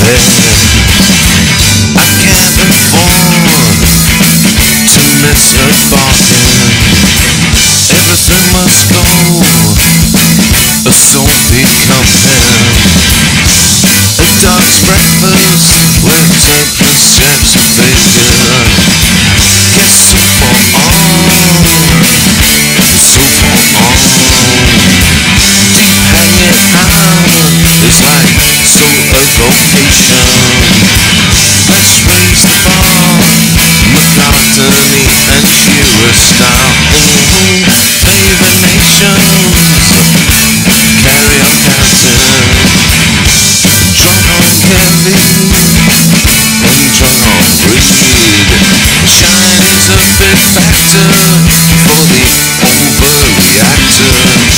head. I can't afford to miss a bargain. Everything must go, so be compelled. A dog's breakfast, we'll take the steps bigger. Get super on, super on. Deep hanging out is like solar location. Let's raise the bar, McCartney and Shearer style. Favor nations, carry on counting. Drunk on heavy and drunk on greed. Shine is a big factor for the overreactor.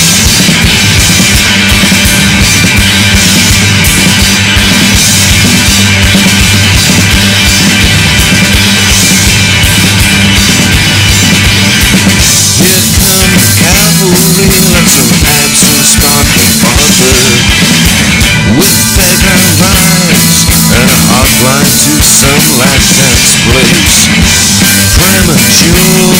Here come the cavalry, let some action start to bother. With beggar rights and a hotline to some last dance place. Premature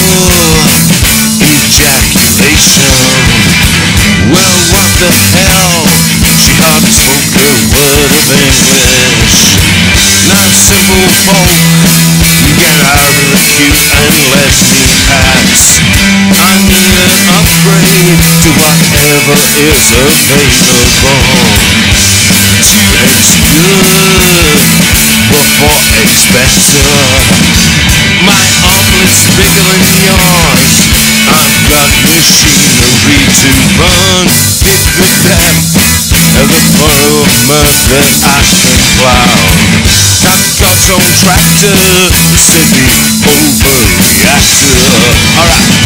ejaculation. Well, what the hell? She hardly spoke a word of English. Not simple folk, get out of the queue and let me pass. I need an upgrade to whatever is available. 2X good, but 4X better. My omelet's bigger than yours. I've got machinery to run. Hit the deck of the farmer that I can plow. Got God's own tractor, the city overreactor. Alright.